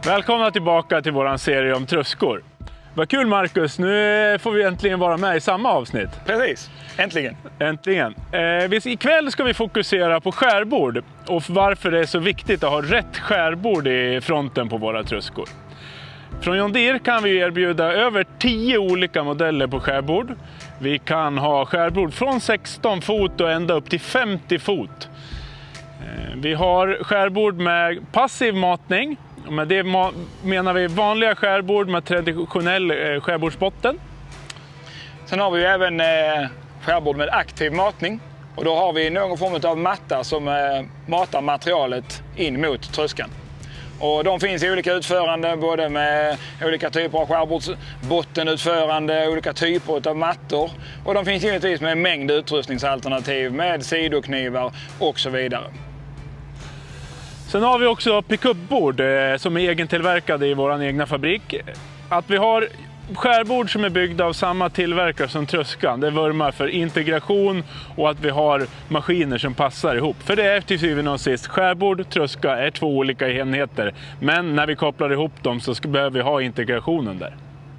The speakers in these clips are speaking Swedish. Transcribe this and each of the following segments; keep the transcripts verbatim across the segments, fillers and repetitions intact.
Välkomna tillbaka till våran serie om tröskor. Vad kul Marcus, nu får vi äntligen vara med i samma avsnitt. Precis, äntligen. Äntligen. Eh, ikväll ska vi fokusera på skärbord och varför det är så viktigt att ha rätt skärbord i fronten på våra tröskor. Från John Deere kan vi erbjuda över tio olika modeller på skärbord. Vi kan ha skärbord från sexton fot och ända upp till femtio fot. Eh, vi har skärbord med passiv matning. Med det menar vi vanliga skärbord med traditionell eh, skärbordsbotten. Sen har vi ju även eh, skärbord med aktiv matning. Och då har vi någon form av matta som eh, matar materialet in mot tröskan. Och de finns i olika utförande, både med olika typer av skärbordsbottenutförande, olika typer av mattor. Och de finns givetvis med en mängd utrustningsalternativ med sidoknivar och så vidare. Sen har vi också pickupbord eh, som är egentillverkade i vår egna fabrik. Att vi har skärbord som är byggda av samma tillverkare som tröskan, det vurmar för integration och att vi har maskiner som passar ihop. För det är till syvende och sist, skärbord, tröska är två olika enheter. Men när vi kopplar ihop dem så ska, behöver vi ha integrationen där.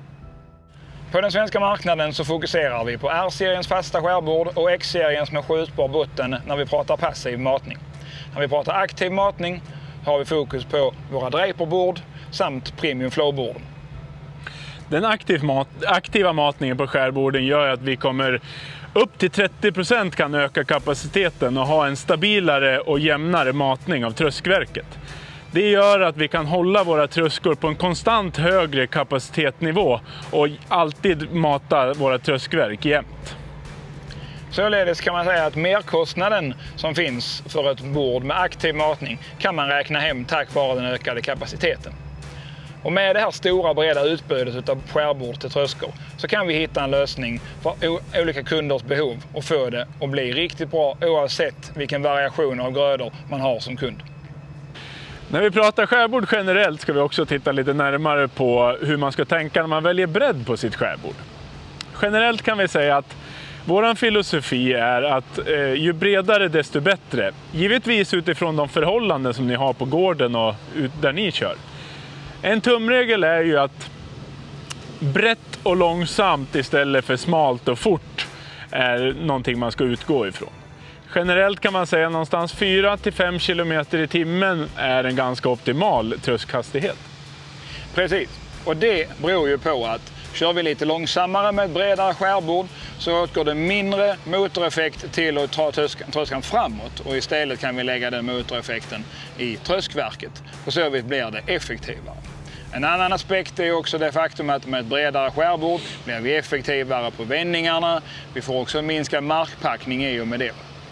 På den svenska marknaden så fokuserar vi på R-seriens fasta skärbord och X-seriens med skjutbar botten när vi pratar passiv matning. När vi pratar aktiv matning har vi fokus på våra draperbord samt premium flowbord. Den aktiv mat, aktiva matningen på skärborden gör att vi kommer upp till trettio procent kan öka kapaciteten och ha en stabilare och jämnare matning av tröskverket. Det gör att vi kan hålla våra tröskor på en konstant högre kapacitetsnivå och alltid mata våra tröskverk jämnt. Således kan man säga att merkostnaden som finns för ett bord med aktiv matning kan man räkna hem tack vare den ökade kapaciteten. Och med det här stora breda utbudet av skärbord till tröskor så kan vi hitta en lösning för olika kunders behov och få det att bli riktigt bra oavsett vilken variation av grödor man har som kund. När vi pratar skärbord generellt ska vi också titta lite närmare på hur man ska tänka när man väljer bredd på sitt skärbord. Generellt kan vi säga att vår filosofi är att eh, ju bredare desto bättre. Givetvis utifrån de förhållanden som ni har på gården och ut där ni kör. En tumregel är ju att brett och långsamt istället för smalt och fort är någonting man ska utgå ifrån. Generellt kan man säga någonstans fyra till fem kilometer i timmen är en ganska optimal tröskhastighet. Precis, och det beror ju på att kör vi lite långsammare med ett bredare skärbord så åtgår det mindre motoreffekt till att ta tröskan, tröskan framåt och istället kan vi lägga den motoreffekten i tröskverket. På så vis blir det effektivare. En annan aspekt är också det faktum att med ett bredare skärbord blir vi effektivare på vändningarna. Vi får också minskad markpackning i och med det.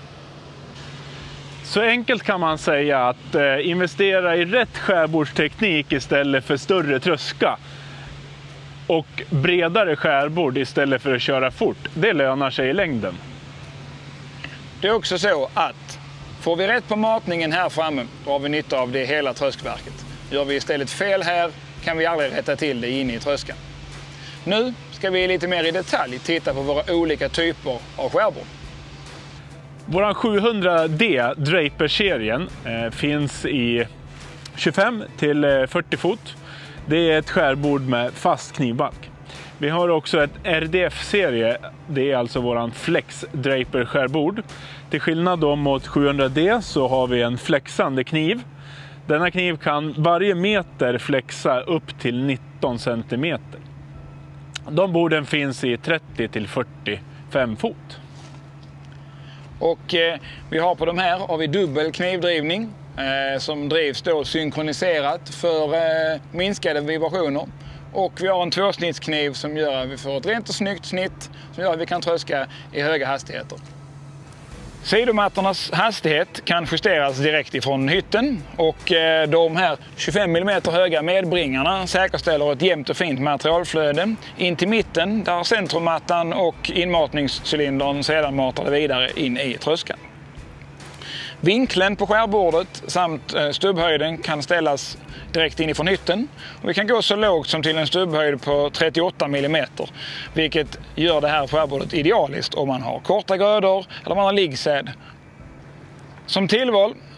Så enkelt kan man säga att eh, investera i rätt skärbordsteknik istället för större tröska. Och bredare skärbord istället för att köra fort. Det lönar sig i längden. Det är också så att får vi rätt på matningen här framme, då har vi nytta av det hela tröskverket. Gör vi istället fel här kan vi aldrig rätta till det inne i tröskan. Nu ska vi lite mer i detalj titta på våra olika typer av skärbord. Vår sjuhundra D Draper-serien eh, finns i tjugofem till fyrtio fot. Det är ett skärbord med fast knivbalk. Vi har också ett R D F-serie, det är alltså våran Flex Draper skärbord. Till skillnad då mot sjuhundra D så har vi en flexande kniv. Denna kniv kan varje meter flexa upp till nitton centimeter. De borden finns i trettio till fyrtiofem fot. Och eh, vi har på de här har vi dubbel knivdrivning eh, som drivs då synkroniserat för eh, minskade vibrationer. Och vi har en tvåsnittskniv som gör att vi får ett rent och snyggt snitt som gör att vi kan tröska i höga hastigheter. Sidomattornas hastighet kan justeras direkt ifrån hytten och eh, de här tjugofem millimeter höga medbringarna säkerställer ett jämnt och fint materialflöde in till mitten där centrummattan och inmatningscylindern sedan matar det vidare in i tröskan. Vinkeln på skärbordet samt stubbhöjden kan ställas direkt inifrån hytten. Och vi kan gå så lågt som till en stubbhöjd på trettioåtta millimeter, vilket gör det här skärbordet idealiskt om man har korta grödor eller man har liggsäd. Som tillval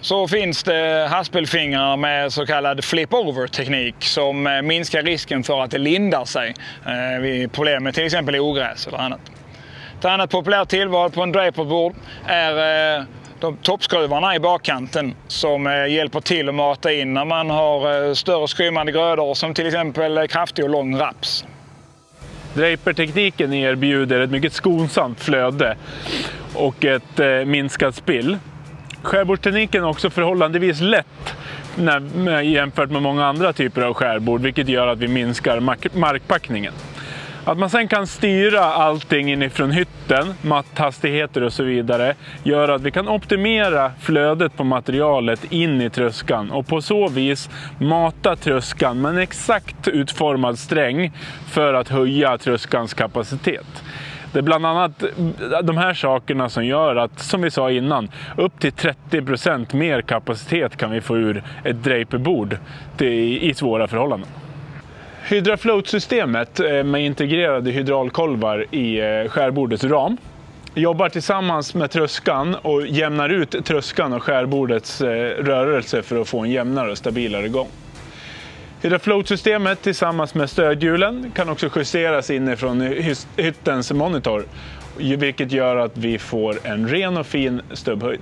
så finns det haspelfingrar med så kallad flip-over-teknik som minskar risken för att det lindar sig vid problem med till exempel ogräs eller annat. Ett annat populärt tillval på en draperbord är de toppskruvarna i bakkanten som hjälper till att mata in när man har större skrymmande grödor som till exempel kraftig och lång raps. Drapertekniken erbjuder ett mycket skonsamt flöde och ett eh, minskat spill. Skärbordtekniken är också förhållandevis lätt när, jämfört med många andra typer av skärbord, vilket gör att vi minskar mark markpackningen. Att man sen kan styra allting inifrån hytten, matthastigheter och så vidare, gör att vi kan optimera flödet på materialet in i tröskan och på så vis mata tröskan med en exakt utformad sträng för att höja tröskans kapacitet. Det är bland annat de här sakerna som gör att, som vi sa innan, upp till trettio procent mer kapacitet kan vi få ur ett draperbord i svåra förhållanden. Hydrafloat-systemet med integrerade hydraulkolvar i skärbordets ram jobbar tillsammans med tröskan och jämnar ut tröskan och skärbordets rörelse för att få en jämnare och stabilare gång. Hydrafloat-systemet tillsammans med stödhjulen kan också justeras inifrån hyttens monitor, vilket gör att vi får en ren och fin stubbhöjd.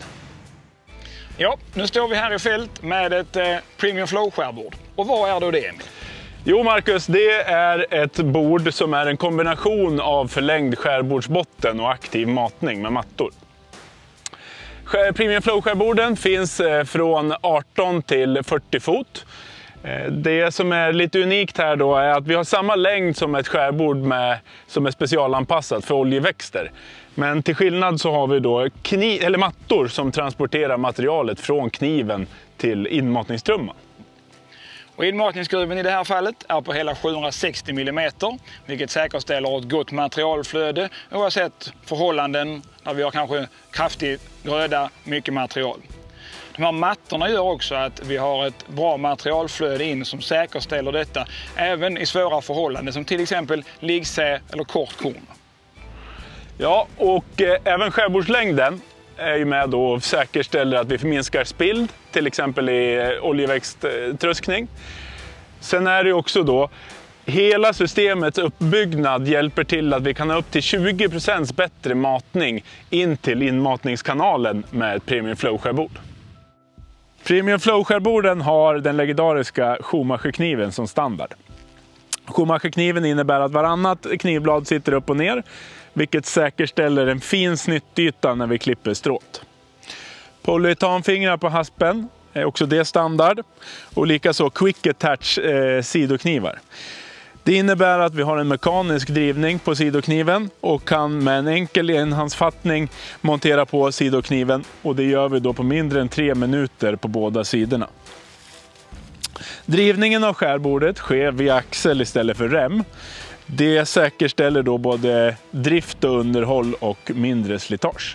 Ja, nu står vi här i fält med ett eh, Premium Flow-skärbord. Och vad är då det, Emil? Jo Marcus, det är ett bord som är en kombination av förlängd skärbordsbotten och aktiv matning med mattor. Premium Flow-skärborden finns från arton till fyrtio fot. Det som är lite unikt här då är att vi har samma längd som ett skärbord med, som är specialanpassat för oljeväxter. Men till skillnad så har vi då kniv, eller mattor som transporterar materialet från kniven till inmatningstrumman. Och inmatningsskruven i det här fallet är på hela sjuhundrasextio millimeter, vilket säkerställer ett gott materialflöde oavsett förhållanden där vi har kanske kraftig gröda, mycket material. De här mattorna gör också att vi har ett bra materialflöde in som säkerställer detta även i svåra förhållanden som till exempel liggsä eller kort korn. Ja, och eh, även skärbordslängden är ju med då och säkerställer att vi minskar spill, till exempel i oljeväxttröskning. Sen är det också då, hela systemets uppbyggnad hjälper till att vi kan ha upp till tjugo procent bättre matning in till inmatningskanalen med ett Premium Flow-skärbord. Premium Flow-skärborden har den legendariska Schumacher-kniven som standard. Schumacher-kniven innebär att varannat knivblad sitter upp och ner, vilket säkerställer en fin snittyta när vi klipper stråt. Polyuretanfingrar på haspen är också det standard, och likaså Quick Attach eh, sidoknivar. Det innebär att vi har en mekanisk drivning på sidokniven och kan med en enkel enhandsfattning montera på sidokniven, och det gör vi då på mindre än tre minuter på båda sidorna. Drivningen av skärbordet sker via axel istället för rem. Det säkerställer då både drift och underhåll och mindre slitage.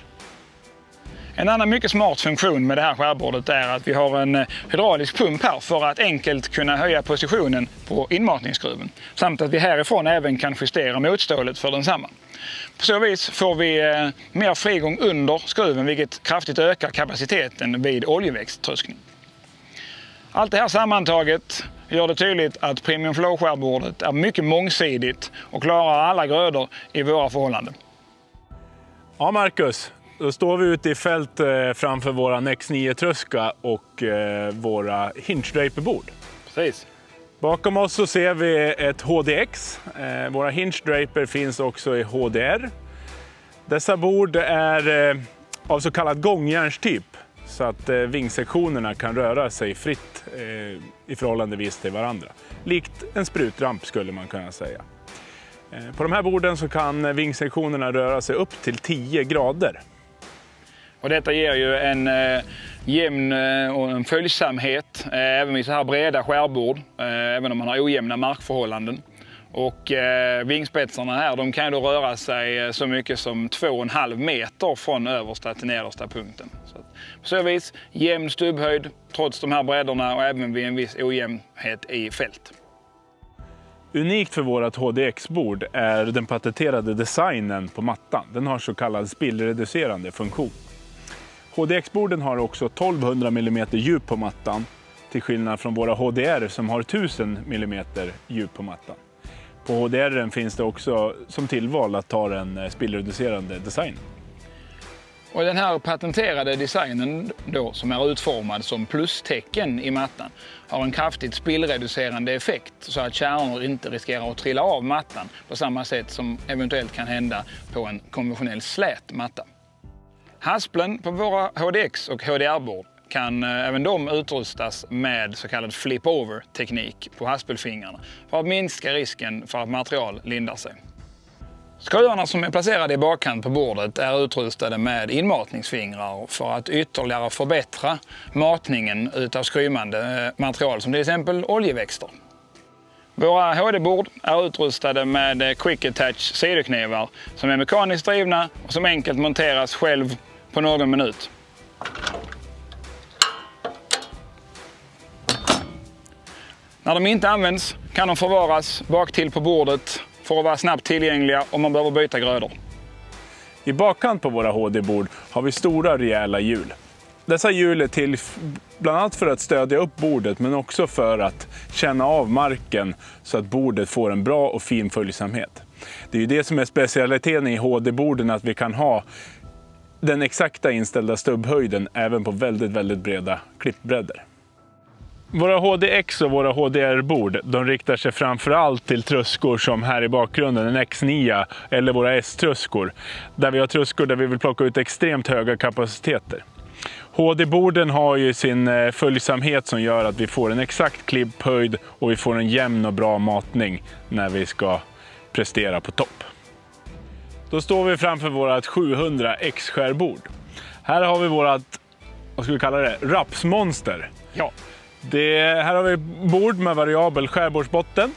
En annan mycket smart funktion med det här skärbordet är att vi har en hydraulisk pump här för att enkelt kunna höja positionen på inmatningsskruven. Samt att vi härifrån även kan justera motstålet för densamma. På så vis får vi mer frigång under skruven, vilket kraftigt ökar kapaciteten vid oljeväxttröskning. Allt det här sammantaget gör det tydligt att Premium Flow-skärbordet är mycket mångsidigt och klarar alla grödor i våra förhållanden. Ja Marcus, då står vi ute i fält framför våra X nio-tröska och våra hinge-draperbord. Precis. Bakom oss så ser vi ett H D X. Våra hinge-draper finns också i H D R. Dessa bord är av så kallad gångjärnstyp, så att vingsektionerna kan röra sig fritt i förhållandevis till varandra. Likt en sprutramp skulle man kunna säga. På de här borden så kan vingsektionerna röra sig upp till tio grader. Och detta ger ju en eh, jämn och en följsamhet eh, även vid så här breda skärbord, eh, även om man har ojämna markförhållanden. Och eh, vingspetsarna här, de kan ju då röra sig så mycket som två och en halv meter från översta till nedersta punkten. Så att, på så vis jämn stubbhöjd trots de här bredderna och även vid en viss ojämnhet i fält. Unikt för vårt H D X-bord är den patenterade designen på mattan. Den har så kallad spillreducerande funktion. H D X-borden har också tolvhundra millimeter djup på mattan, till skillnad från våra H D R som har tusen millimeter djup på mattan. På H D R finns det också som tillval att ta en spillreducerande design. Och den här patenterade designen då, som är utformad som plustecken i mattan, har en kraftigt spillreducerande effekt så att kärnor inte riskerar att trilla av mattan på samma sätt som eventuellt kan hända på en konventionell slät matta. Haspeln på våra H D X och H D R-bord kan även de utrustas med så kallad flip-over-teknik på haspelfingrarna för att minska risken för att material lindar sig. Skruvarna som är placerade i bakkant på bordet är utrustade med inmatningsfingrar för att ytterligare förbättra matningen utav skrymande material som till exempel oljeväxter. Våra H D-bord är utrustade med Quick Attach sidoknivar som är mekaniskt drivna och som enkelt monteras själv på någon minut. När de inte används kan de förvaras bak till på bordet för att vara snabbt tillgängliga om man behöver byta grödor. I bakkant på våra H D-bord har vi stora rejäla hjul. Dessa hjul är till bland annat för att stödja upp bordet men också för att känna av marken så att bordet får en bra och fin följsamhet. Det är ju det som är specialiteten i H D-borden, att vi kan ha den exakta inställda stubbhöjden även på väldigt, väldigt breda klippbredder. Våra H D X och våra H D R-bord, de riktar sig framförallt till tröskor som här i bakgrunden, en X nio eller våra S-tröskor, där vi har tröskor där vi vill plocka ut extremt höga kapaciteter. H D-borden har ju sin följsamhet som gör att vi får en exakt klipphöjd och vi får en jämn och bra matning när vi ska prestera på topp. Då står vi framför vårt sjuhundra X-skärbord. Här har vi vårt, vad ska vi kalla det, rapsmonster. Ja. Det, här har vi bord med variabel skärbordsbotten.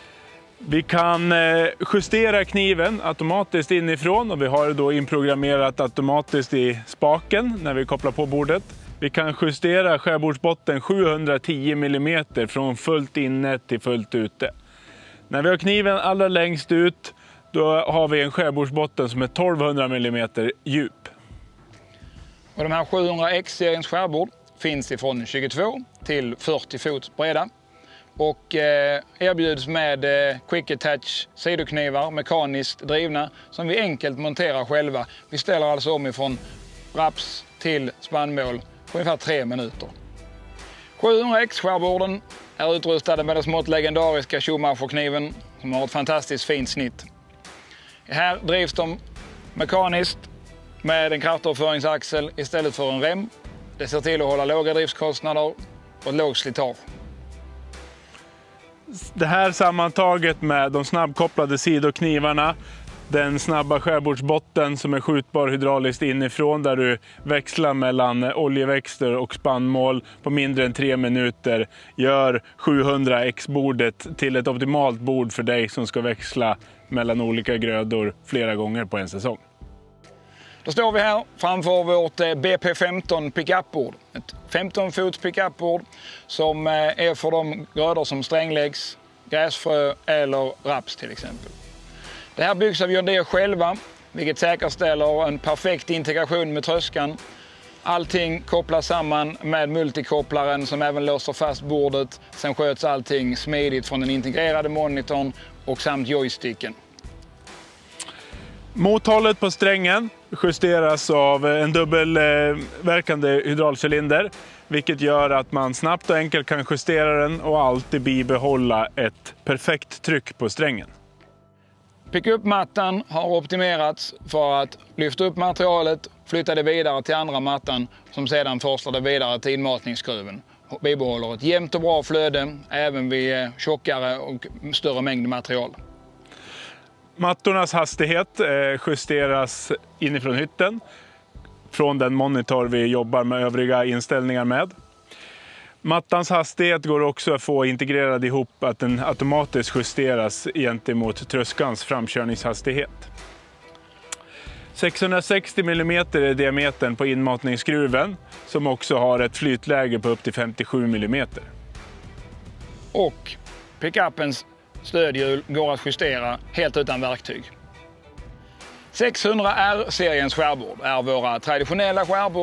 Vi kan justera kniven automatiskt inifrån och vi har det då inprogrammerat automatiskt i spaken när vi kopplar på bordet. Vi kan justera skärbordsbotten sjuhundratio millimeter från fullt inne till fullt ute. När vi har kniven allra längst ut, då har vi en skärbordsbotten som är tolvhundra millimeter djup. Och de här sjuhundra X-seriens skärbord finns ifrån tjugotvå till fyrtio fot breda och eh, erbjuds med eh, Quick Attach sidoknivar, mekaniskt drivna, som vi enkelt monterar själva. Vi ställer alltså om ifrån raps till spannmål på ungefär tre minuter. sjuhundra X-skärborden är utrustade med den smått legendariska Schumacher-kniven som har ett fantastiskt fint snitt. Här drivs de mekaniskt med en kraftöverföringsaxel istället för en rem. Det ser till att hålla låga driftskostnader och ett lågt slitage. Det här sammantaget med de snabbkopplade sidoknivarna, den snabba skärbordsbotten som är skjutbar hydrauliskt inifrån där du växlar mellan oljeväxter och spannmål på mindre än tre minuter, gör sjuhundra X-bordet till ett optimalt bord för dig som ska växla mellan olika grödor flera gånger på en säsong. Då står vi här framför vårt B P femton pickupbord. Ett femton fots pickupbord som är för de grödor som strängläggs, gräsfrö eller raps till exempel. Det här byggs av John Deere själva, vilket säkerställer en perfekt integration med tröskan. Allting kopplas samman med multikopplaren som även låser fast bordet. Sen sköts allting smidigt från den integrerade monitorn och samt joysticken. Mothållet på strängen justeras av en dubbelverkande hydraulcylinder, vilket gör att man snabbt och enkelt kan justera den och alltid bibehålla ett perfekt tryck på strängen. Pick-up-mattan har optimerats för att lyfta upp materialet, flytta det vidare till andra mattan som sedan forslar det vidare till inmatningsskruven och bibehåller ett jämnt och bra flöde även vid tjockare och större mängd material. Mattornas hastighet justeras inifrån hytten från den monitor vi jobbar med övriga inställningar med. Mattans hastighet går också att få integrerad ihop att den automatiskt justeras gentemot tröskans framkörningshastighet. sexhundrasextio millimeter är diametern på inmatningsskruven som också har ett flytläge på upp till femtiosju millimeter. Och pickupens stödhjul går att justera helt utan verktyg. sexhundra R-seriens skärbord är våra traditionella skärbord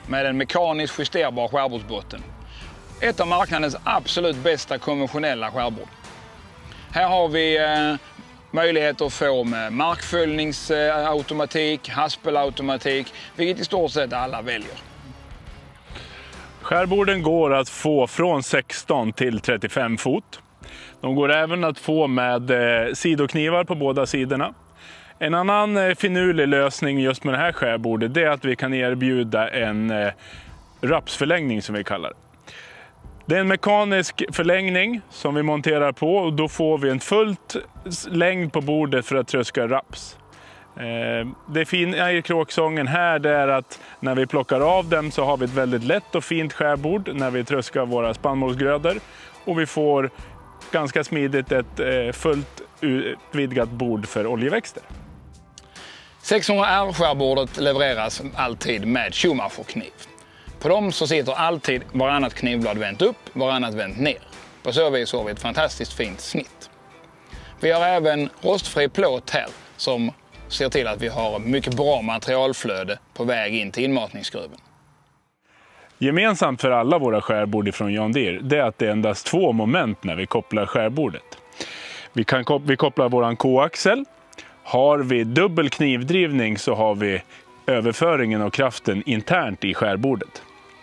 med en mekaniskt justerbar skärbordsbotten. Ett av marknadens absolut bästa konventionella skärbord. Här har vi eh, möjlighet att få med markföljningsautomatik, haspelautomatik, vilket i stort sett alla väljer. Skärborden går att få från sexton till trettiofem fot. De går även att få med eh, sidoknivar på båda sidorna. En annan eh, finurlig lösning just med det här skärbordet är att vi kan erbjuda en eh, rapsförlängning som vi kallar det. Det är en mekanisk förlängning som vi monterar på och då får vi en fullt längd på bordet för att tröska raps. Eh, det fina i kråksången här är att när vi plockar av dem så har vi ett väldigt lätt och fint skärbord när vi tröskar våra spannmålsgrödor. Och vi får ganska smidigt ett eh, fullt utvidgat bord för oljeväxter. sexhundra R-skärbordet levereras alltid med Schumacher-kniv. På dem så sitter alltid varannat knivblad vänt upp, varannat vänt ner. På så vis har vi ett fantastiskt fint snitt. Vi har även rostfri plåt här som ser till att vi har mycket bra materialflöde på väg in till inmatningsskruven. Gemensamt för alla våra skärbord från John Deere det är att det är endast två moment när vi kopplar skärbordet. Vi, kan, vi kopplar våran K-axel. Har vi dubbel knivdrivning så har vi överföringen av kraften internt i skärbordet.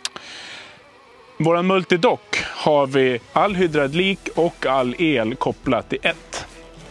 Våran multidock har vi all hydraulik och all el kopplat i ett.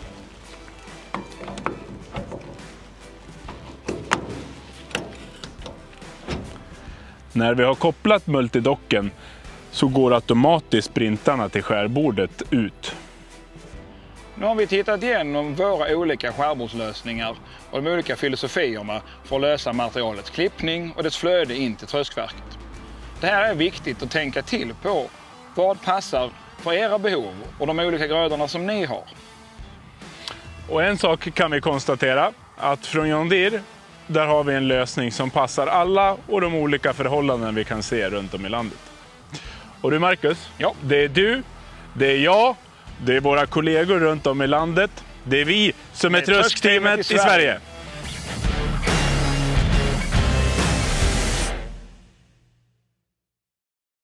När vi har kopplat multidocken så går automatiskt sprintarna till skärbordet ut. Nu har vi tittat igenom våra olika skärbordslösningar och de olika filosofierna för att lösa materialets klippning och dess flöde in till tröskverket. Det här är viktigt att tänka till på vad passar för era behov och de olika grödorna som ni har. Och en sak kan vi konstatera att från John Deere där har vi en lösning som passar alla och de olika förhållanden vi kan se runt om i landet. Och du Marcus, ja. Det är du, det är jag, det är våra kollegor runt om i landet, det är vi som är tröskteamet i Sverige.